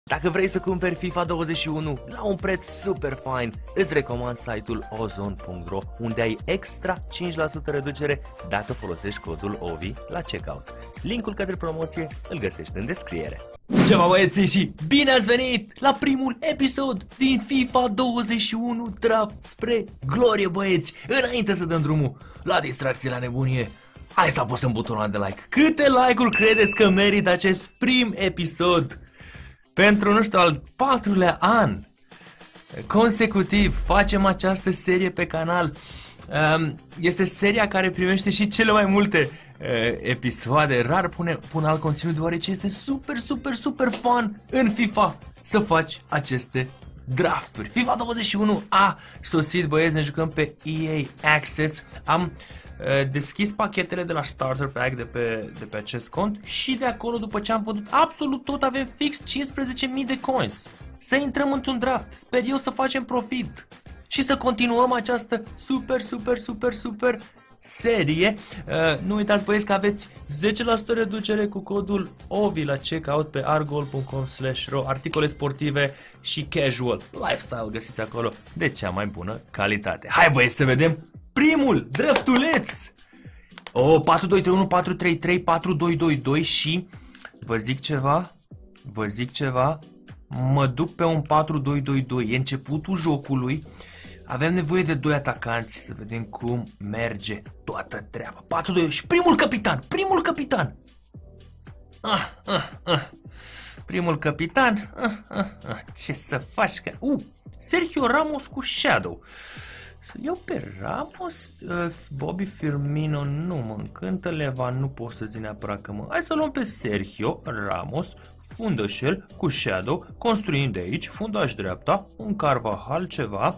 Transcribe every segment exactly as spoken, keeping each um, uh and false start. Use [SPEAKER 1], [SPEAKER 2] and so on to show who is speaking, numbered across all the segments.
[SPEAKER 1] Dacă vrei să cumperi FIFA douăzeci și unu la un preț super fain, îți recomand site-ul ozon punct ro, unde ai extra cinci la sută reducere dacă folosești codul O V I la checkout. Linkul către promoție îl găsești în descriere. Ceva băieții și bine ați venit la primul episod din FIFA douăzeci și unu Draft spre glorie, băieți! Înainte să dăm drumul la distracție, la nebunie, hai să apăsăm butonul de like. Câte like-uri credeți că merită acest prim episod? Pentru, nu știu, al patrulea an consecutiv facem această serie pe canal. Este seria care primește și cele mai multe episoade. Rar pune, pun alt conținut, deoarece este super, super, super fun în FIFA să faci aceste drafturi. FIFA douăzeci și unu a sosit, băieți, ne jucăm pe E A Access. Am deschis pachetele de la Starter Pack de pe, de pe acest cont și de acolo, după ce am văzut absolut tot, avem fix cincisprezece mii de coins. Să intrăm într-un draft, sper eu să facem profit și să continuăm această super, super, super, super serie. Uh, nu uitați, băieți, că aveți zece la sută reducere cu codul O V I la checkout pe argol punct com slash ro. Articole sportive și casual lifestyle găsiți acolo de cea mai bună calitate. Hai, băieți, să vedem primul draftuleț! O, patru doi trei unu, patru trei trei, patru doi doi doi și vă zic ceva, vă zic ceva, mă duc pe un patru doi doi doi, e începutul jocului, avem nevoie de doi atacanți, să vedem cum merge toată treaba. patru doi și primul capitan, primul capitan! Ah, ah, ah. Primul capitan, ah, ah, ah. Ce să faci? Că... Uh, Sergio Ramos cu Shadow. Să iau pe Ramos, uh, Bobby Firmino nu mă încântă, Levan nu pot să zic neapărat că mă... Hai să luăm pe Sergio Ramos, fundășel cu Shadow, construind de aici, fundaș dreapta, un Carvajal ceva.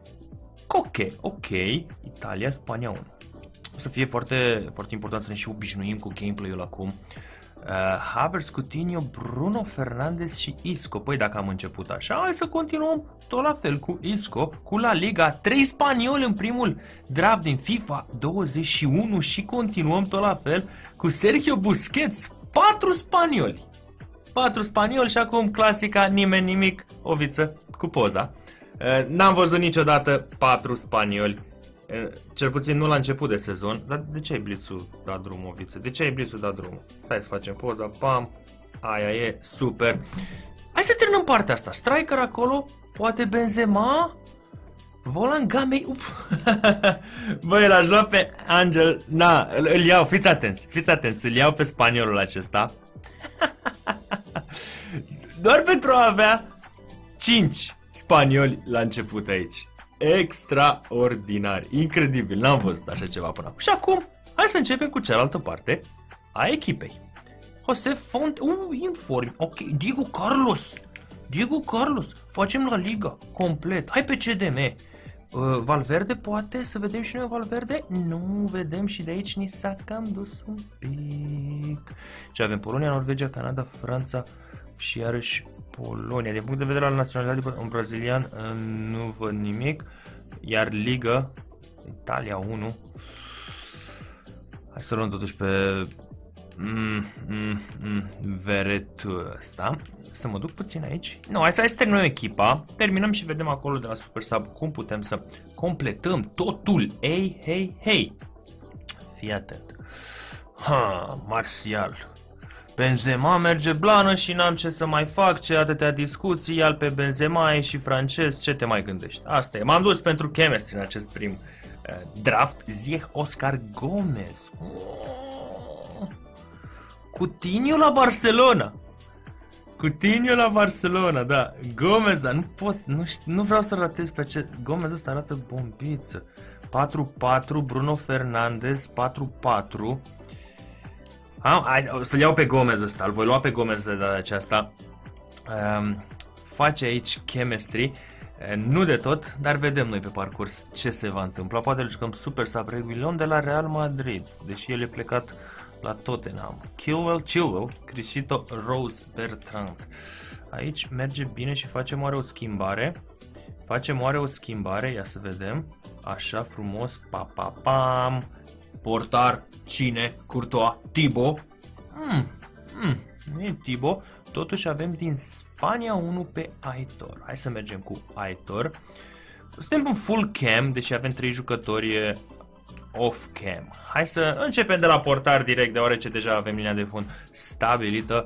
[SPEAKER 1] Ok, ok, Italia, Spania unu. O să fie foarte, foarte important să ne și obișnuim cu gameplay-ul acum. Uh, Havertz, Coutinho, Bruno Fernandes și Isco. Păi dacă am început așa, hai să continuăm tot la fel cu Isco, cu La Liga. Trei spanioli în primul draft din FIFA douăzeci și unu și continuăm tot la fel cu Sergio Busquets. Patru spanioli. Patru spanioli și acum clasica nimeni nimic, o viță cu poza. Uh, N-am văzut niciodată patru spanioli. Cel puțin nu la început de sezon. Dar de ce ai blitzul dat drumul, Oviță? De ce ai blitzul dat drumul? Hai să facem poza, pam. Aia e, super. Hai să terminăm partea asta. Striker acolo, poate Benzema. Volan Gamei. Băi, l-aș lua pe Angel. Na, îl, îl iau, fiți atenți. Fiți atenți, îl iau pe spaniolul acesta. Doar pentru a avea cinci spanioli la început aici. Extraordinar, incredibil, n-am văzut așa ceva până acum. Și acum, hai să începem cu cealaltă parte a echipei. José Font, uh, inform, ok, Diego Carlos, Diego Carlos, facem La Liga, complet, hai pe C D M. Uh, Valverde poate, să vedem și noi Valverde? Nu, vedem și de aici ni s-a cam dus un pic. Ce avem? Polonia, Norvegia, Canada, Franța și iarăși Polonia. Din punct de vedere al naționalității, un brazilian nu văd nimic. Iar Liga, Italia unu. Hai să luăm totuși pe mm, mm, mm, Veretu ăsta. Să mă duc puțin aici. Nu, hai să, hai să terminăm echipa. Terminăm și vedem acolo de la Super Sub cum putem să completăm totul. Ei, hei, hei. Fii atent. Ha, Martial. Benzema merge blană și n-am ce să mai fac, ce atâtea discuții, ia pe Benzema, e și francez, ce te mai gândești? Asta e, m-am dus pentru chemistry în acest prim uh, draft. Ziyech Oscar Gomez. Oh. Coutinho la Barcelona. Coutinho la Barcelona, da. Gomez, dar nu pot, nu, știu, nu vreau să ratez pe acest... Gomez ăsta arată bombiță. patru patru, Bruno Fernandes, patru patru. Ah, să-l iau pe Gomez ăsta, îl voi lua pe Gomez de data aceasta. Um, face aici chemistry, nu de tot, dar vedem noi pe parcurs ce se va întâmpla. Poate îl jucăm Super Sub Reguilon de la Real Madrid, deși el e plecat la Tottenham. Chilwell, Chilwell, Crisito, Rose, Bertrand. Aici merge bine și facem oare o schimbare. Facem oare o schimbare, ia să vedem. Așa frumos, pa, pa, pam. Portar, cine? Courtois, Thibaut. Mm, mm, e Thibaut. totuși avem din Spania unul pe Aitor. Hai să mergem cu Aitor. Suntem în full cam, deși avem trei jucători off cam. Hai să începem de la portar direct, deoarece deja avem linia de fund stabilită.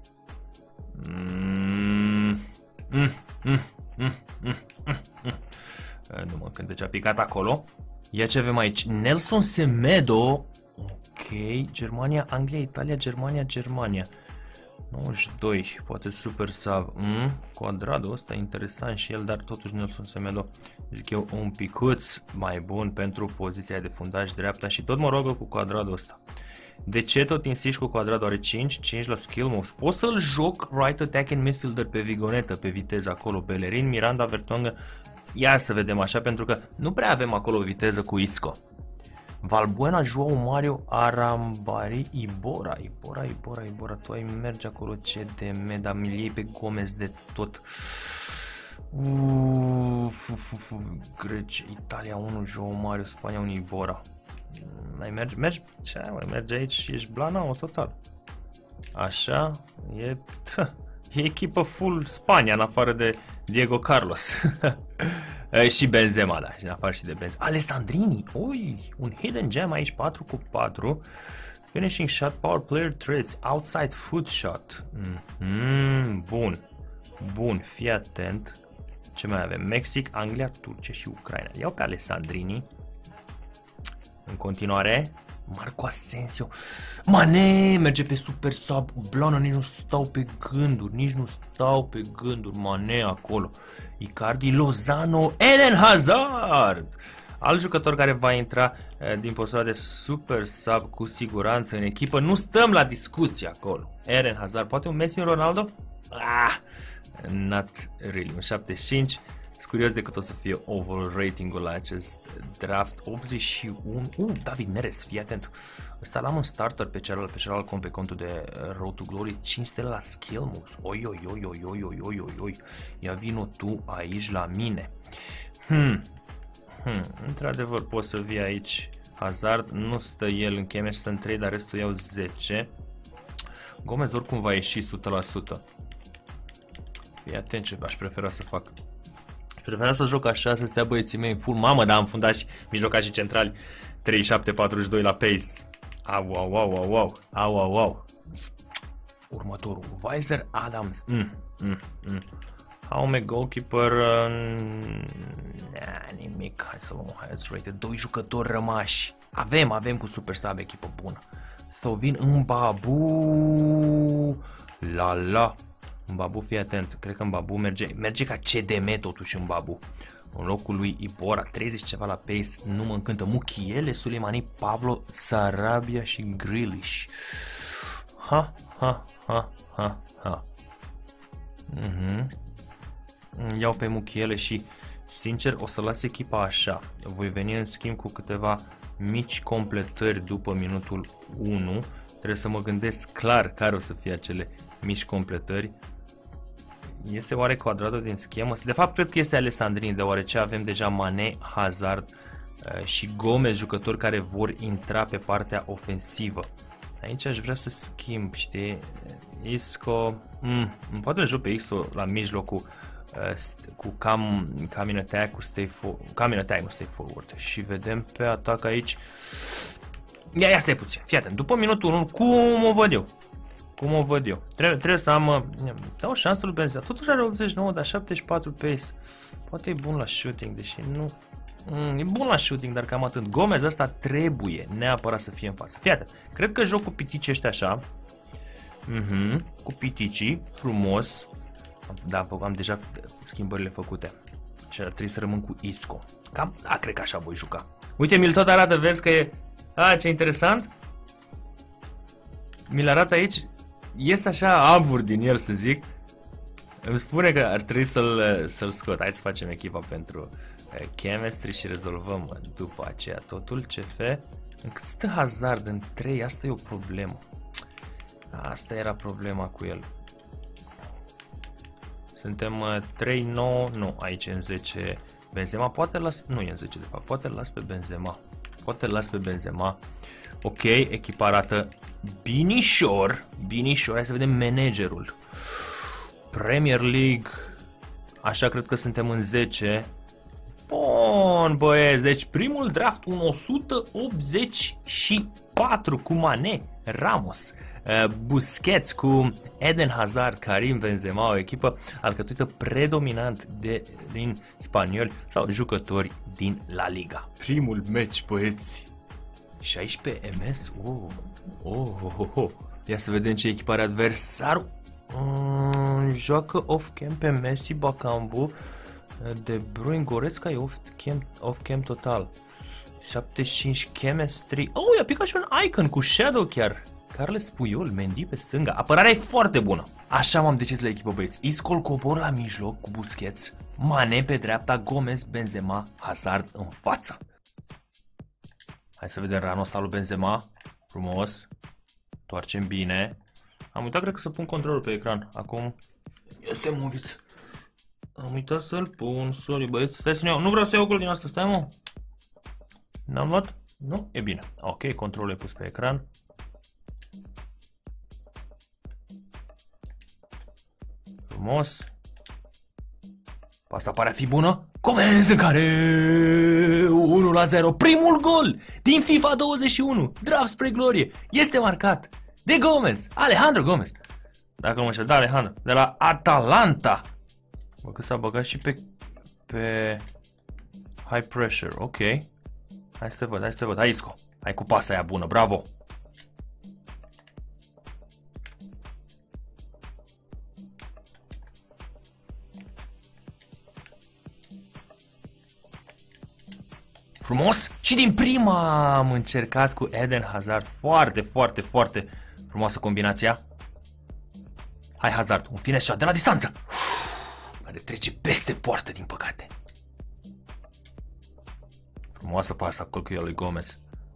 [SPEAKER 1] Mm, mm, mm, mm, mm, mm, mm. Nu mă când deci a picat acolo. Ia ce avem aici. Nelson Semedo. Ok. Germania, Anglia, Italia, Germania, Germania. nouăzeci și doi. Poate super sub. Mm, Cuadrado ăsta interesant și el, dar totuși Nelson Semedo. Zic eu un picuț mai bun pentru poziția de fundaș dreapta și tot mă rogă cu Cuadrado ăsta. De ce tot insiști cu Cuadrado? Are cinci, cinci la skill moves. Pot să-l joc right attacking midfielder pe vigonetă, pe viteză acolo. Bellerin, Miranda, Vertonghen. Ia să vedem așa, pentru că nu prea avem acolo viteză cu Isco. Valbuena, Joao Mario, Arambari, Ibora. Ibora, Ibora, Ibora. Tu ai merge acolo, C D M, dar mi-l iei pe Gomez de tot. Uf, uf, uf, Greci, Italia unu, Joao Mario, Spania unu, Ibora. Ai merge, mergi, ce mai merge aici și ești blanao total. Așa, e, tă, e echipă full Spania, în afară de Diego Carlos. Și Benzema, da, și în afară și de Benzema. Alessandrini, ui, un hidden gem aici, patru cu patru. Finishing shot, power player traits, outside foot shot. Mm-hmm, bun, bun, fii atent. Ce mai avem? Mexic, Anglia, Turcia și Ucraina. Iau pe Alessandrini. În continuare, Marco Asensio. Mane, merge pe super sub. Blană, nici nu stau pe gânduri, nici nu stau pe gânduri. Mane acolo. Icardi, Lozano, Eden Hazard. Alt jucător care va intra eh, din postura de super sub cu siguranță în echipă. Nu stăm la discuție acolo. Eden Hazard, poate un Messi, un Ronaldo? Ah, not really. Un șaptezeci și cinci. Sunt curios de cât o să fie overall ratingul la acest draft. optzeci și unu. Uh, David Neres, fii atent. Ăsta l-am un starter pe celălalt, pe celălalt cont, pe contul de Road to Glory. cinci stele la skill moves. Oi, oi, oi, oi, oi, oi, oi, oi, oi. Ia vino tu aici la mine. Hmm. Hmm. Într-adevăr poți să vii aici. Hazard, nu stă el în cheme și sunt trei, dar restul iau zece. Gomez oricum va ieși o sută la sută. Fii atent ce aș prefera să fac. Preferam să joc așa, să stea băieții mei în full. Mamă, dar am fundat și mijlocașii centrali. treizeci și șapte patruzeci și doi la pace. Au, au, au, au, au, au, au, au. Următorul, Weiser Adams. Mm, mm, mm. Haume, goalkeeper. Uh, nah, nimic. Hai să luăm highest rated. Doi jucători rămași. Avem, avem cu super sub echipă bună. Thovin Mbabu. La la. Mbabu, fii atent, cred că Mbabu merge, merge ca C D M totuși Mbabu. În locul lui Ibora, treizeci ceva la pace, nu mă încântă. Mukiele, Suleimani, Pablo, Sarabia și Grealish. Ha, ha, ha, ha, ha. Uh-huh. Iau pe Mukiele și, sincer, o să las echipa așa. Voi veni în schimb cu câteva mici completări după minutul unu. Trebuie să mă gândesc clar care o să fie acele mici completări. Este oare Cuadrado din schemă? De fapt, cred că este Alessandrini, deoarece avem deja Mane, Hazard uh, și Gomez, jucători care vor intra pe partea ofensivă. Aici aș vrea să schimb, știi? Isco... Mm, poate îl joc pe Isco la mijloc cu, uh, cu cam, cam in attack, cu stay forward, cam in attack, nu stay forward. Și vedem pe atac aici... Ia, ia stai puțin, fii atent. După minutul unu, cum o văd eu? Cum o văd eu? Trebuie, trebuie să am... Dau șansă lui Benzema. Totuși are optzeci și nouă, dar șaptezeci și patru pace. Poate e bun la shooting, deși nu... Mm, e bun la shooting, dar cam atât. Gomez ăsta trebuie neapărat să fie în față. Fii atent. Cred că joc cu piticii ăștia așa. Mhm. Cu piticii. Frumos. Da, am deja schimbările făcute. Și ar trebui să rămân cu Isco. Cam... A, cred că așa voi juca. Uite, mi-l tot arată, vezi că e... A, ce interesant. Mi-l arată aici. Ies așa abur din el, să zic. Îmi spune că ar trebui să-l să-l scot. Hai să facem echipa pentru uh, chemistry și rezolvăm după aceea totul. C F. Încât stă Hazard în trei, asta e o problemă. Asta era problema cu el. Suntem uh, trei nouă, nu, aici în zece Benzema. Poate las, nu e în zece de fapt, poate las pe Benzema. Poate las pe Benzema. Ok, echipa arată Binișor, binișor, hai să vedem managerul. Premier League, așa cred că suntem în zece. Bun, băieți, deci primul draft un o sută optzeci și patru cu Mané, Ramos, Busquets cu Eden Hazard, Karim Benzema, o echipă alcătuită predominant de din spanioli sau jucători din La Liga. Primul meci, băieți, șaisprezece M S, oh, oh, oh, oh, oh. Ia să vedem ce echipă are adversarul. Mm, joacă off-cam pe Messi, Bakambu, De Bruyne, Goretzka e off-cam, off-cam total. șaptezeci și cinci chemistry. Oh, i-a picat și un icon cu shadow chiar. Carles Puyol, Mendy pe stânga. Apărarea e foarte bună. Așa m-am decis la echipă, băieți. Isco cobor la mijloc cu Busquets, Mané pe dreapta, Gomez, Benzema, Hazard în față. Hai să vedem ranul ăsta lui Benzema. Frumos. Toarcem bine. Am uitat, cred că să pun controlul pe ecran. Acum este moviț. Am uitat să-l pun. Sorry, băieți. Stai să ne iau. Nu vreau să iau ocul din asta. Stai, mă. N-am luat? Nu? E bine. Ok, controlul e pus pe ecran. Frumos. Pasa pare a fi bună. Gomez în care unu la zero. Primul gol din FIFA douăzeci și unu. Draft spre glorie. Este marcat de Gomez. Alejandro Gomez. Dacă nu mă știu, da, Alejandro. De la Atalanta. Bă, că s-a băgat și pe, pe high pressure. Ok. Hai să te văd, hai să te văd. Hai, Isco. Hai cu pasa aia bună. Bravo. Frumos. Și din prima am încercat cu Eden Hazard. Foarte, foarte, foarte frumoasă combinația. Hai, Hazard. Un finish shot de la distanță. Care trece peste poartă, din păcate. Frumoasă pasă acolo cu el lui Gomez.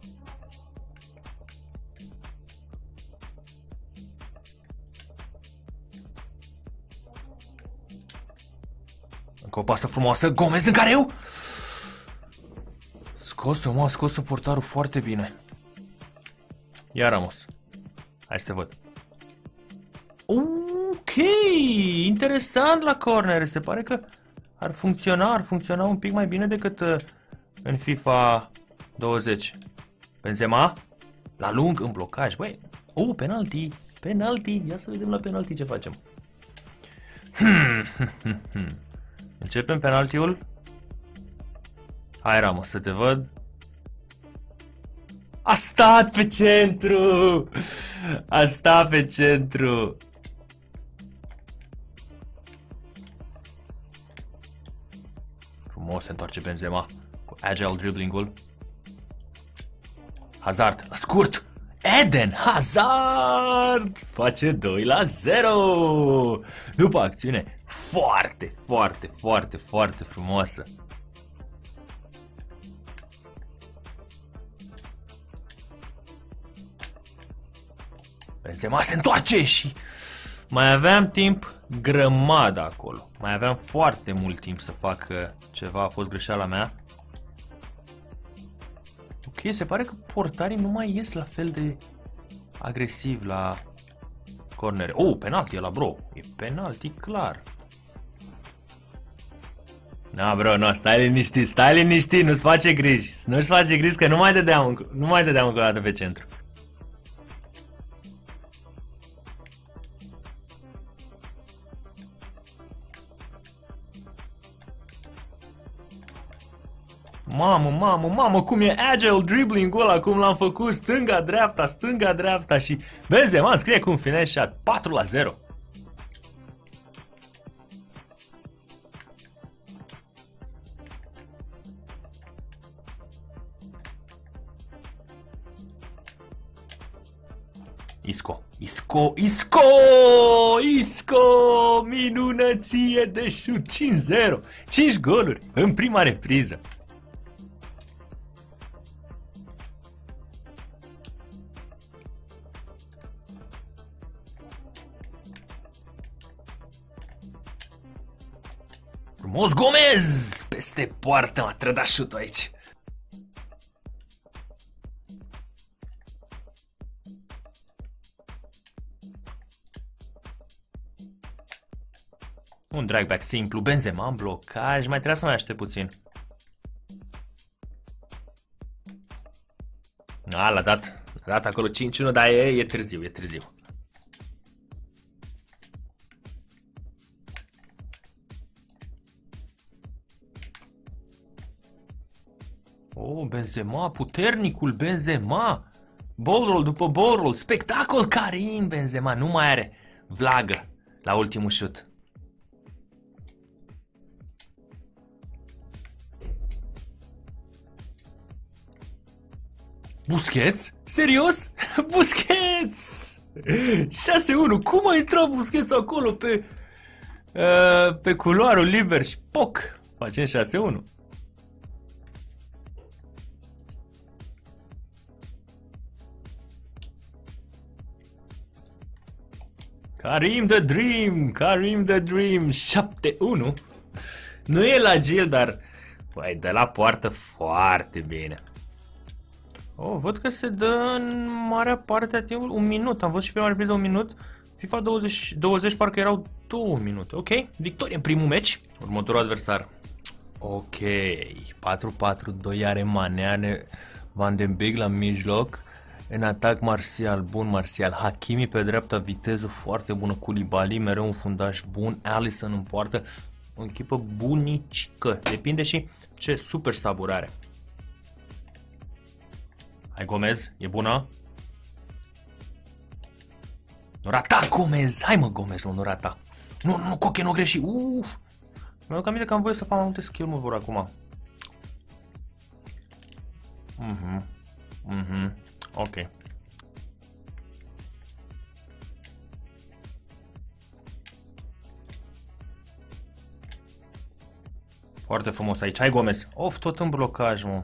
[SPEAKER 1] Încă o pasă frumoasă. Gomez în careu. Scos-o, mă, scos-o portarul foarte bine. Ia Ramos. Hai să te văd. Ok, interesant la corner. Se pare că ar funcționa, ar funcționa un pic mai bine decât uh, în FIFA douăzeci. Benzema, la lung, în blocaj. Băi, oh, penalty, penalty. Ia să vedem la penalty ce facem. Începem penaltiul. Hai, Ramos, să te văd. A stat pe centru! A stat pe centru! Frumos se întoarce Benzema cu agile dribbling-ul. Hazard, la scurt! Eden Hazard face doi la zero! După acțiune foarte, foarte, foarte, foarte frumoasă. Benzema se întoarce și mai aveam timp grămadă acolo. Mai aveam foarte mult timp să fac ceva, a fost greșeala mea. Ok, se pare că portarii nu mai ies la fel de agresiv la cornere. Oh, penalty ăla, bro. E penalty clar. Na, bro, no, stai liniștit, stai liniștit, nu-ți face griji. Nu-ți face griji că nu mai dădeam, nu mai dădeam încă o dată pe centru. Mamă, mamă, mamă, cum e agile dribbling-ul ăla, cum l-am făcut, stânga-dreapta, stânga-dreapta și Benzema scrie cu un finish shot, patru la zero. Isco, Isco, Isco, Isco, minunăție de șut, cinci zero, cinci goluri în prima repriză. Frumos Gomez! Peste poartă m-a trădat șutul aici. un drag back simplu, Benzema în blocaj, mai trebuie să mai aștept puțin. A, l-a dat, l-a dat acolo cinci unu, dar e, e târziu, e târziu. Oh, Benzema, puternicul Benzema. Ball roll după ball roll, spectacol Karim Benzema, nu mai are vlagă la ultimul șut. Busquets? Serios? Busquets! șase unu, cum a intrat Busquets acolo pe, uh, pe culoarul liber și poc, facem șase unu. Karim the Dream, Karim the Dream, șapte unu. Nu e la Gil, dar băi, de la poartă foarte bine. Oh, văd că se dă în marea parte a timpului un minut. Am văzut și prima repriză un minut. FIFA douăzeci, douăzeci parcă erau două minute. Ok, victorie în primul meci. Următorul adversar. Ok, patru patru doi are Mane, are Van de Beek la mijloc. În atac Martial, bun Martial. Hakimi pe dreapta, viteză foarte bună. Koulibaly, mereu un fundaș bun. Alisson în poartă. O echipă bunicică. Depinde și ce super sabur are. Hai Gomez, e bună? Nu rata Gomez, hai mă Gomez, mă, nu rata. Nu, nu, Coche, nu greși, uff. Mi-aduc aminte că am voie să fac mai multe skill move-uri acum. Mhm, mhm, ok. Foarte frumos aici, hai Gomez. Of, tot în blocaj, mă.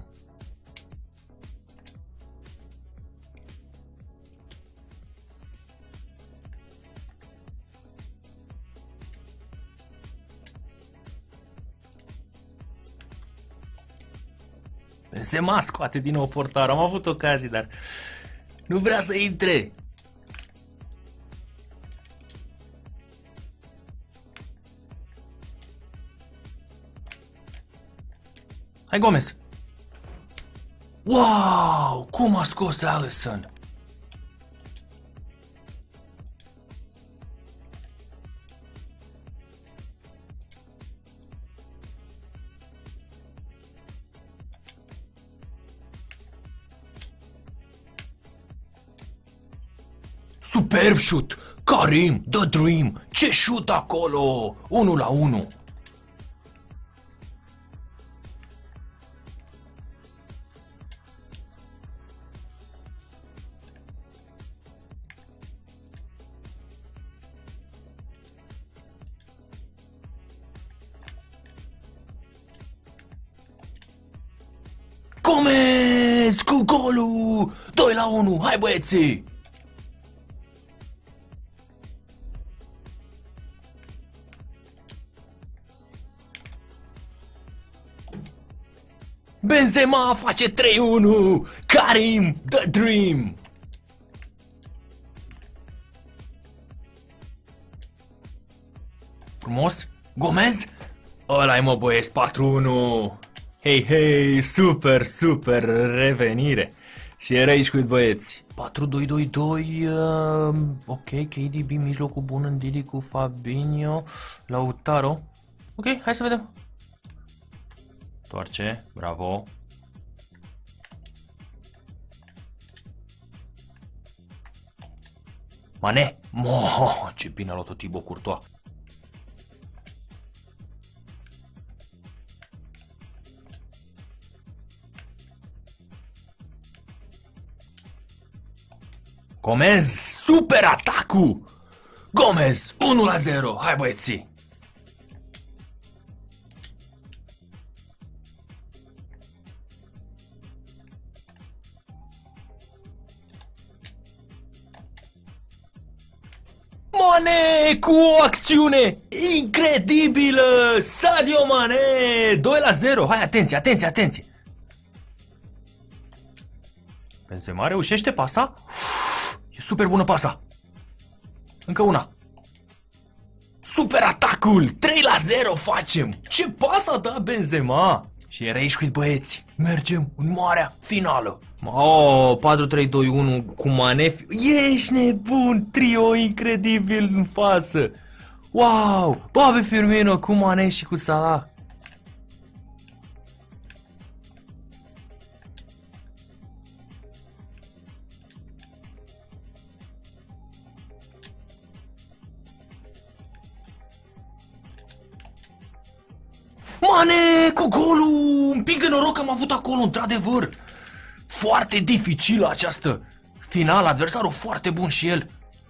[SPEAKER 1] Benzema scoate din nou portarul. Am avut ocazii, dar nu vrea să intre. Hai Gomez. Wow! Cum a scos Alisson? Superb shoot! Karim, the dream! Ce shoot acolo! unu la unu! Gomez cu golul! doi la unu! Hai băieții! Benzema face trei unu! Karim, the dream! Frumos? Gomez? Ăla-i mă băieți, patru unu! Hei, hei, super, super revenire! Și era aici cu băieți. patru doi doi doi, uh, ok, K D B, mijlocul bun în Didi cu Fabinho, Lautaro. Ok, hai să vedem. Toarce, bravo. Mane, mo, ce bine a luat-o Thibaut Courtois. Gomez, super atacul! Gomez, unu la zero, hai băieții! Mane cu o acțiune incredibilă! Sadio Mane! doi la zero! Hai, atenție, atenție, atenție! Benzema reușește pasa? Uf, e super bună pasa! Încă una! Super atacul! trei la zero facem! Ce pas a dat Benzema! Și e rage quit, băieți! Mergem în marea finală! Oh, patru trei doi unu cu Mane. Ești nebun! Trio incredibil în față! Wow! Bobby Firmino cu Mane și cu Salah! Mane cu golul! Un pic de noroc am avut acolo, într-adevăr! Foarte dificilă această finală, adversarul foarte bun și el.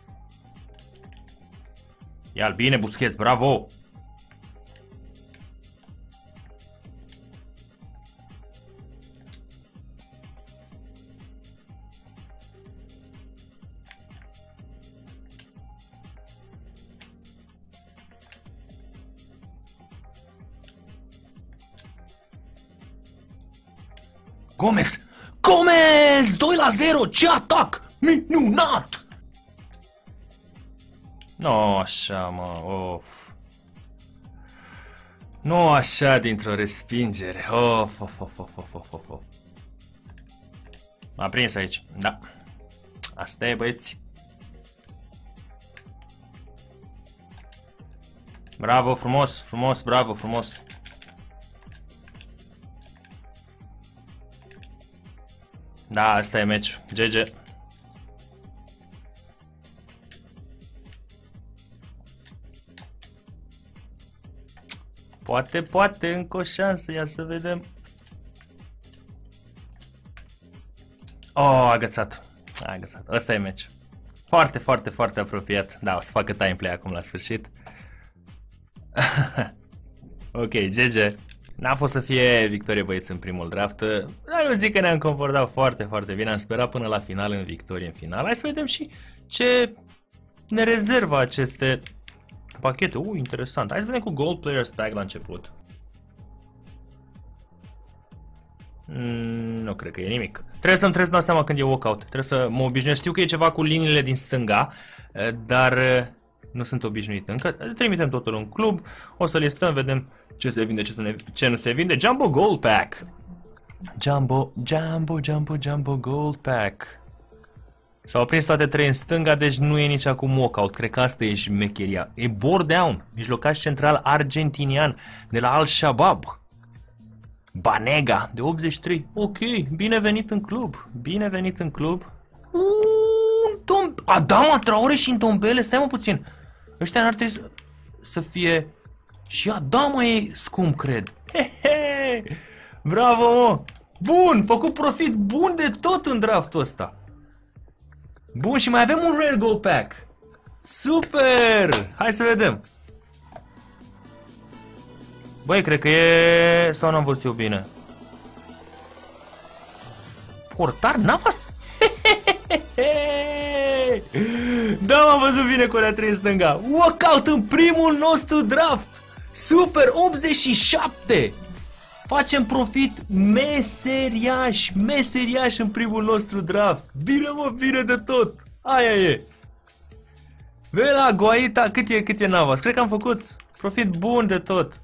[SPEAKER 1] Ia-l bine, Busquets, bravo! Gomez! Gomez! doi la zero! Ce atac! Minunat! Nu așa, mă, of. Nu așa dintr-o respingere. Of, of, of, of, of, of, of, of. M-a prins aici, da. Asta e, băieți. Bravo, frumos, frumos, bravo, frumos. Da, asta e meci. G G. Poate, poate, încă o șansă, ia să vedem. Oh, agățat. A agățat. Asta e meci. Foarte, foarte, foarte apropiat. Da, o să facă time play acum la sfârșit. Ok, G G. N-a fost să fie victorie, băieți, în primul draft, dar eu zic că ne-am comportat foarte, foarte bine. Am sperat până la final în victorie în final. Hai să vedem și ce ne rezervă aceste pachete. Uu, interesant. Hai să vedem cu Gold Players Tag la început. Mm, nu cred că e nimic. Trebuie să-mi trebuie să dau seama când e walkout. Trebuie să mă obișnuiesc. Știu că e ceva cu liniile din stânga, dar nu sunt obișnuit încă. Trimitem totul în club. O să listăm, vedem ce se vinde, ce, ne, ce nu se vinde. Jumbo Gold Pack. Jumbo, Jumbo, Jumbo, Jumbo Gold Pack. S-au prins toate trei în stânga, deci nu e nici acum walkout. Cred că asta e șmecheria. E Bore Down, mijlocaș central argentinian de la Al-Shabaab. Banega de optzeci și trei. Ok, bine venit în club. Bine venit în club. Un tom... Adama Traore și Ndombele. Stai mă puțin. Ăștia n-ar trebui să, să fie... Și Adama e scump, cred. Hehe. Bravo, mă. Bun, făcut profit bun de tot în draftul ăsta. Bun, și mai avem un Rare Gold Pack. Super. Hai să vedem. Băi, cred că e... Sau n-am văzut eu bine? Portar Navas? Da, m-am văzut bine cu alea trei în stânga. Walkout în primul nostru draft. Super, optzeci și șapte. Facem profit meseriaș, meseriaș în primul nostru draft. Bine, mă, bine de tot. Aia e. Vela, Guaita, cât e, cât e Navas? Cred că am făcut profit bun de tot.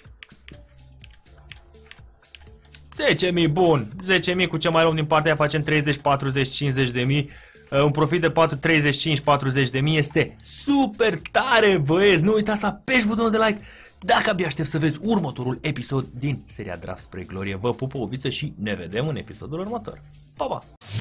[SPEAKER 1] zece mii, bun. zece mii cu ce mai luăm din partea aia facem treizeci, patruzeci, cincizeci de mii. Un profit de treizeci și cinci patruzeci de mii este super tare, băieți. Nu uitați să apeși butonul de like dacă abia aștept să vezi următorul episod din seria Draft spre Glorie. Vă pupă o viță și ne vedem în episodul următor. Pa, pa!